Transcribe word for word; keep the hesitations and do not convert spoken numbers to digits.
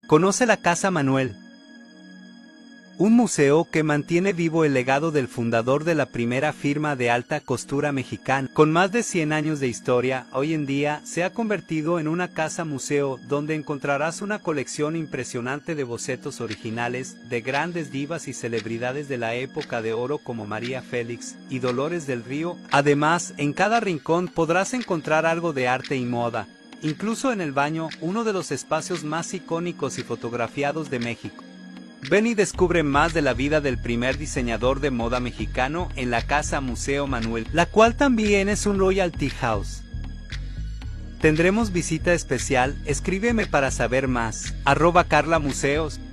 Conoce la Casa Manuel, un museo que mantiene vivo el legado del fundador de la primera firma de alta costura mexicana. Con más de cien años de historia, hoy en día se ha convertido en una casa museo donde encontrarás una colección impresionante de bocetos originales de grandes divas y celebridades de la época de oro como María Félix y Dolores del Río. Además, en cada rincón podrás encontrar algo de arte y moda, incluso en el baño, uno de los espacios más icónicos y fotografiados de México. Ven y descubre más de la vida del primer diseñador de moda mexicano en la Casa Museo Manuel, la cual también es un Royalty House. ¿Tendremos visita especial? Escríbeme para saber más. arroba Carla Museos.